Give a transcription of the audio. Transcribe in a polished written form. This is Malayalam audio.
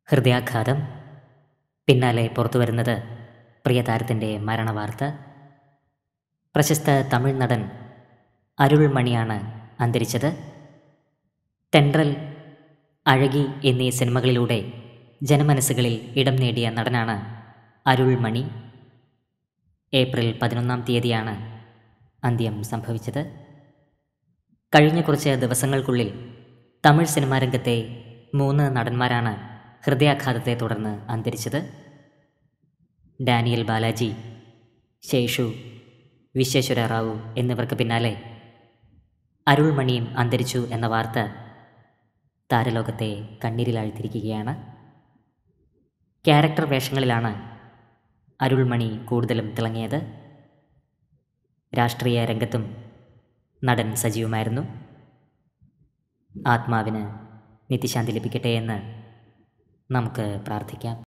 ഹൃദയാഘാതം. പിന്നാലെ പുറത്തുവരുന്നത് പ്രിയതാരത്തിൻ്റെ മരണവാർത്ത. പ്രശസ്ത തമിഴ് നടൻ അരുൾമണിയാണ് അന്തരിച്ചത്. തെൻട്രൽ, അഴകി എന്നീ സിനിമകളിലൂടെ ജനമനസ്സുകളിൽ ഇടം നേടിയ നടനാണ് അരുൾമണി. ഏപ്രിൽ 11-ാം തീയതിയാണ് അന്ത്യം സംഭവിച്ചത്. കഴിഞ്ഞ കുറച്ച് ദിവസങ്ങൾക്കുള്ളിൽ തമിഴ് സിനിമാ രംഗത്തെ 3 നടന്മാരാണ് ഹൃദയാഘാതത്തെ തുടർന്ന് അന്തരിച്ചത്. ഡാനിയൽ ബാലാജി, ശേഷു, വിശ്വേശ്വര റാവു എന്നിവർക്ക് പിന്നാലെ അരുൾമണിയും അന്തരിച്ചു എന്ന വാർത്ത താരലോകത്തെ കണ്ണീരിലാഴ്ത്തിയിരിക്കുകയാണ്. ക്യാരക്ടർ വേഷങ്ങളിലാണ് അരുൾമണി കൂടുതലും തിളങ്ങിയത്. രാഷ്ട്രീയ രംഗത്തും നടൻ സജീവമായിരുന്നു. ആത്മാവിന് നിത്യശാന്തി ലഭിക്കട്ടെ എന്ന് നമുക്ക് പ്രാർത്ഥിക്കാം.